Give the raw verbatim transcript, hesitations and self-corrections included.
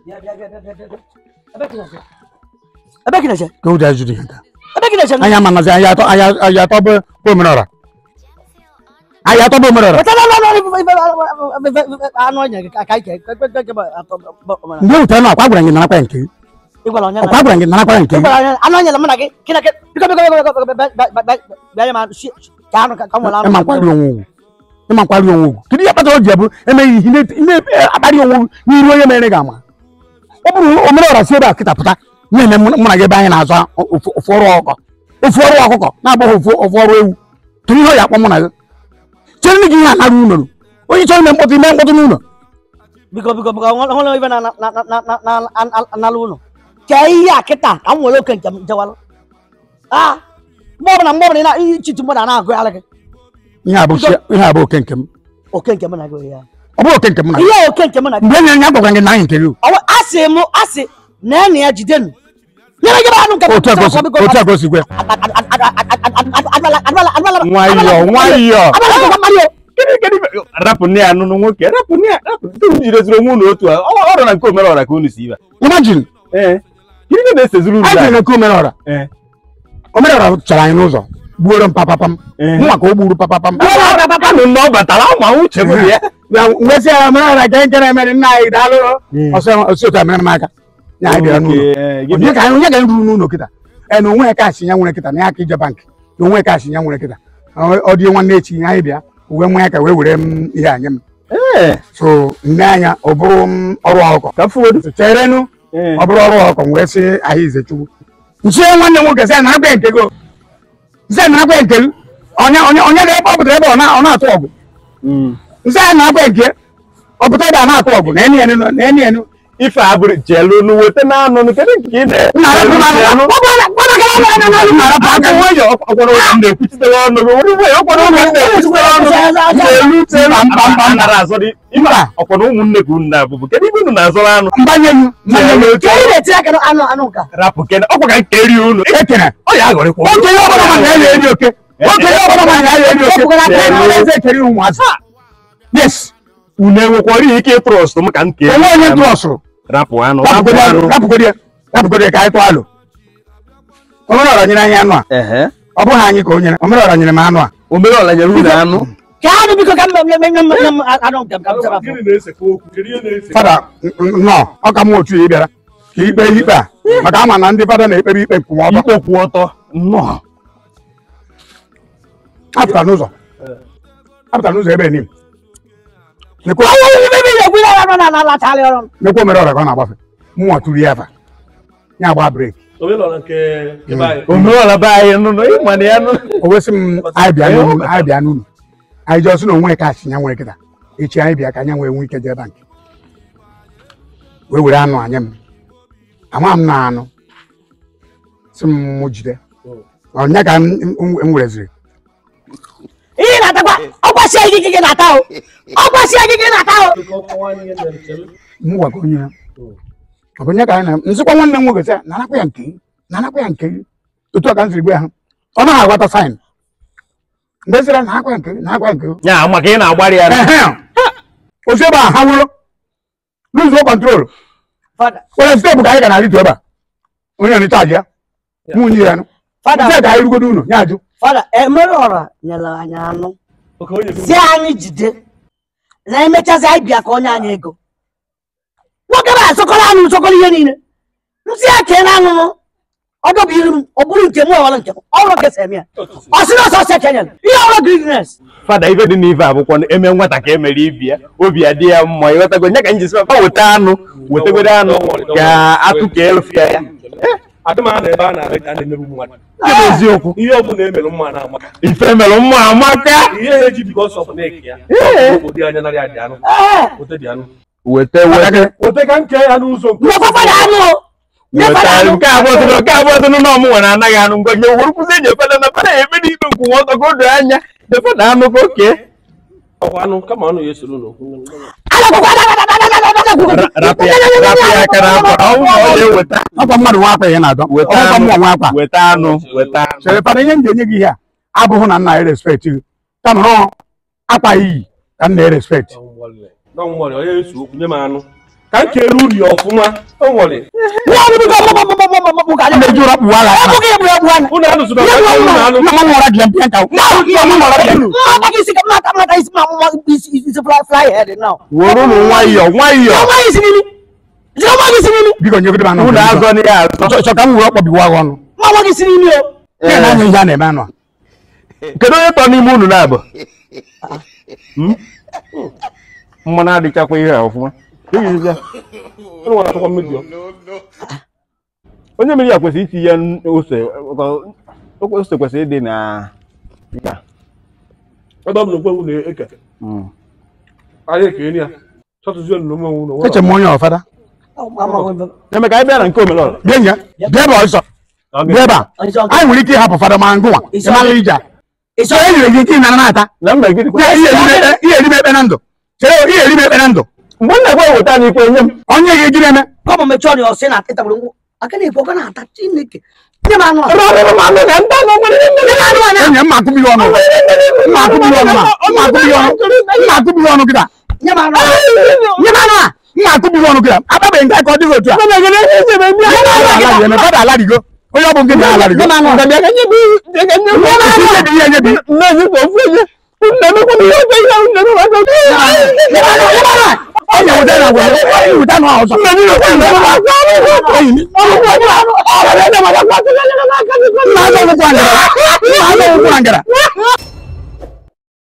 Ebe kina je. Go da judi hanta. Ebe kina je. Anya mana za aya to aya aya to bo bo mrora. Aya to bo mrora. No no no ano nya ka kai ke. Ndu ta na kwa gura ngi na kwa nke. Igwala nya. Kwa gura ngi na kwa nke. Igwala ano nya la mana ke. Kina ke. Biko biko ba ya ma shi ka no ka mo la. E ma kwa ri onwu. E ma kwa ri onwu. Kidi ya pata o jebu e me yi ne ne abari onwu ni ru ye me ne ga ma. O buru o mrora se ba kita puta. Nye ne muna ge ba yin na aso oforo oko. Oforo okoko na bo oforo ewu. Tiri ho ya kwa muna. Chiri ni gi na na ru no. Oyi so me mpotu me mpotu no. Biko biko biko ngolo iba na na na na na lu no. Kai ya kita ka mo lo kan jam jawal. Ah. Mo na mo na chitu mo na na go ala ke. Nya bo sia, nya bo kenkem. O kenkem na go ya. Obo kenkem na. Iya o kenkem na. Mbe nya nya bo kan na interview. Awo ase mo ase na ne ya jidenu. Nyere ge ba anu ka. O ta go si, o ta go si gwe. Nwayo, nwayo. Kedi kedi rapu ni anu no nwoke, rapu ni rapu tu jire zuru mu no otu a. O ro na nko mere ora ka unu si ba. Imagine. Eh. Kidi na ese zuru. Ai na ko mere ora. Eh. O mere ora chara yin uzo. Buoro papa pam. Mu ka o buru papa pam. Papa no no batala ma u chebu ya. Ya ngese mere ora ga nkere mere na ai dalu. O so o so ta mere maka. Nya ai bia nu. Onye ka onye ga nru nu no kita. E no nwe ka shinya nwere kita na ya ka ije bank. No nwe ka shinya nwere kita. O di nwanne echi nya ai bia. Uwe nwe ka we were m ihe anyem. Eh. So nne anya ọ bụrụ m ọrụ ọkọ. Ka fuwedu chere nu. Ọ bụrụ ọrụ ọkọ wee sị ahị ize chukwu. Nche nwanne nwoke sị na agba nke go. Nse na agba nke. Onye onye onye ga-ebe ọbụta ebe ọ na ọ na-atụ ọgụ. Mm. Nse na agba nke. Ọbụta ebe a na-atụ ọgụ na eni eni na eni eni. Ife abụrụ jelu nu wete na anụ nu kedu nke ị na. Na na na. Ọ gwara gwara ka na na na na aka nwayo ọkwara ụlọ ndị ekwuchitere ọnụ gị were nwayo ọkwara ụlọ ndị ekwuchitere ọnụ elu tere mba nara azọ dị ịma ọkwara ụmụnne gị unu na-abụbụ kedu ibe unu na-azọrọ anụ mbanye enu mbanye enu Ke ile ti aka anu anu ka. rapụ kene ọkwa ka nke eri unu ekene ọ ya agọrịkwa oke ya ọbụla ma na eri oke oke ya ọbụla ma na eri oke na eze ekeri ụmụ azụ yes unu enwekwara ike ịtrọst m ka nke onwe onye trọsụrụ rapụ anụ rapụgodie rapụgodie ka anyị tụọ alụ omere ọra nyere anyị anụ a ọ bụghị anyị ka o nyere omere ọra nyere m anụ a omere ọra nyere unu anụ Ka anu biko ka me me me me anu ka ka saba. fada nọ ọ ka m otu ya bịara ka ikpe ikpe a maka ama na ndị fada na-ekpere ikpe kwụwa ọtọ ikpe kwụ ọtọ nnọọ apụta n'ụzọ apụta n'ụzọ ebe nim nekwe omere ọra ka ọ na-agbafe mụnwa tụrụ ya afa ya agba breki omere ọra be anyị nụnụ ịma na ya nụ o wesị m anyị bịa n'unu anyị bịa n'unu anyị jọsị na onwe kaachị ya nwere kịta echi anyị bịa ka anya nwee nwe ike jee bank wee were anụ anya m ama m na anụ si m mụ jide ọnya ka m wereziri Ihe na-atakwa ọkwasị agịgị gị na-ata o ọkwasị agịgị na-ata o m gwa ka onye ya ọ bụ nye ka anyị na nzikwa nwanne m nwoke sị na anakwa ya nke na anakwa ya nke otu a ka m siri gbe ha ọ naghị agwata saịn mgbe sịra na akwa nke na akwa nke ya maka ị na-agbara ya osi ebe a ha nwụrụ lose control onye steepụ ka anyị ga na-arịtu ebe a onye nchaji ya nwunye ya nụ ka anyị rugodo ụlọ ya ajụ fada emere ọra nyere anyị anụ si anyị jide na emechazi anyị bịa ka onye anyị ego nwoke bụ asọkọrọ anụ nsọkọrọ ihe niile nsị ya kee na anụnụ ọdọbiri m ọ bụrụ nke m ọwara nke m ọrụ kesa eme ya ọ sị na ọsọ ọsọ kenyere ihe ọrụ grignes fada ife dị n'ife abụkwọ eme nwata ka emere ibi ya obi ya dị ya mma ịghọtago nye ka njisi fa weta anụ wetegoro anụ ka atụ ka elụfịa ya eziokwu ihe ọ bụla emere mma na amaka ife mere mma amaka ihe eji bikos of neck ya obodo anya narị adị anụ ote dị anụ wete wete ote ka nke ya n'ụzọ nke weta nke abụọ nke abụọ na ọmụ nwere anaghị anụ ngọnye wuru kwụsị eji efeda na fada ebe n'ikpe nkwụ ọtọ ka o doo anya efeda anụ ka oke ọkwa anụ kama anụ ya esoro n'okwu ọkwa mmadụ nwa akwa ya na-adọ ọkwa mmụọ nwa akwa weta anụ weta chere fada ihe m ji enye gị ihe a abụghị na nna ya respect gị kama ha akpa iyi ka nna ya respect onye eso okwu nye m anụ ka nke elu uri ọfụma o nwere woro no nwayọ nwayọ biko nyegide ba no unu azọ ni azọ so ka m wuro kpọ biwa ọnụ mama gị siri imi o ya na anya ya na eme anụ kedu onye tọ n'ime unu na-abụ mmanụ adịchakwa ihe a ọfụma onye mmiri ya kwesịrị iti ya ose ose kwesịrị ịdị na ya ọdọ m n'okwe unu eke anyị ekene ya chọtụzie n'ụmụ unu eche m onye ọfada eme ka anyị bịa na nke omelọra bịa nya bịa ebe ọsọ bịa ebe a anyị nwere ike ịhapụ fada ma ngụwa ịmara ije ịsọ e nyere gị nke ị nara na-ata na mba gị ihe erime ekpe na ndụ chere ihe erime ekpe na ndụ mgbe m na-ekwe weta n'ikwe nye m onye gị gịrị eme kọmọ mechọọ dị ọsị na kịta gburu aka na-ekwu ọka na-ata Chineke nye m anụ enye mma akụbighị ọnụ mma akụbighị ọnụ mma akụbighị ọnụ mma akụbighị ọnụ kịta nye m anụ nye m anụ a mma akụbighị ọnụ kịta akpabeghị nke ka ọ dịghị otu a alarigo onye ọ bụ nke na-alarigo ihe nye bi onye wuta na gwa onye wuta na ọzọ na